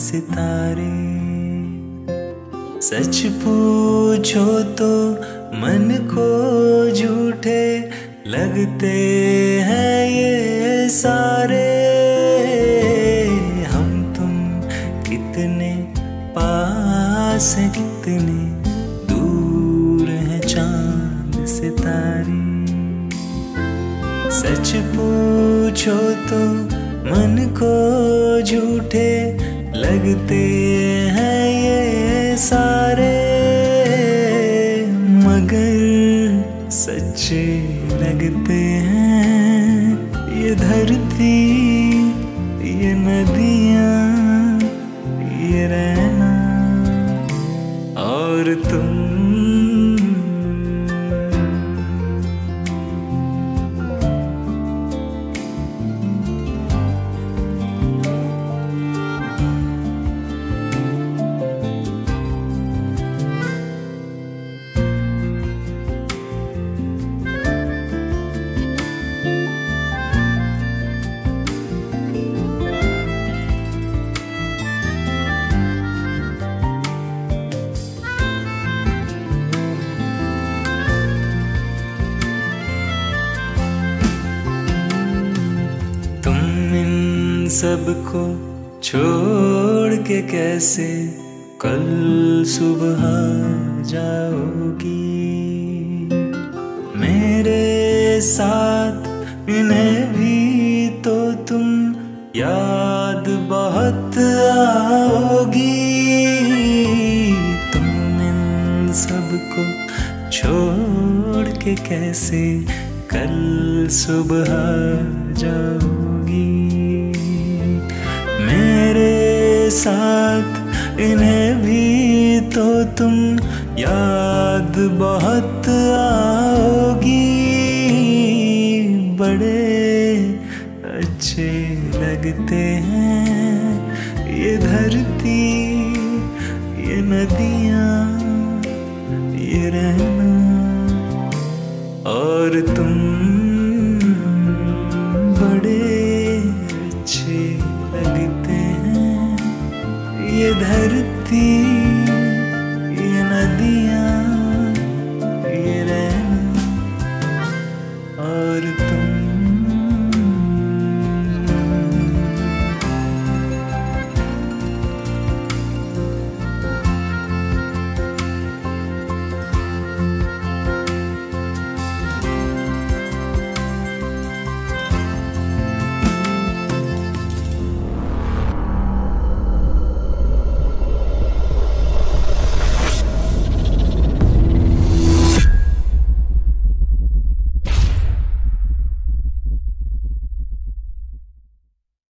सितारे। सच पूछो तो मन को झूठे लगते हैं ये सारे। हम तुम कितने पास हैं, कितने दूर हैं चांद सितारे। सच पूछो तो मन को झूठे लगते हैं ये सारे, मगर सच्चे लगते हैं ये धरती, ये नदियाँ, ये रहना और तुम। सबको छोड़ के कैसे कल सुबह जाओगी। मेरे साथ इन्हें भी तो तुम याद बहुत आओगी। तुम इन सबको छोड़ के कैसे कल सुबह जाओगी। मेरे साथ इन्हें भी तो तुम याद बहुत आओगी। बड़े अच्छे लगते हैं ये धरती, ये नदियाँ, ये रहना और तुम। बड़े अच्छे लगते हैं ये धरती, ये नदियाँ, ये रहना और तुम।